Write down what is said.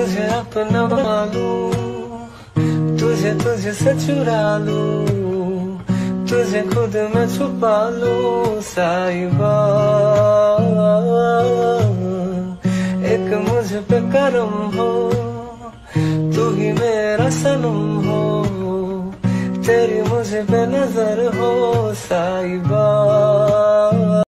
तुझे अपना बना लूं, तुझे से चुरा लूं, तुझे खुद में छुपा लूं साहिबा। एक मुझ पे करम हो, तू ही मेरा सनम हो, तेरी मुझे पे नजर हो साहिबा।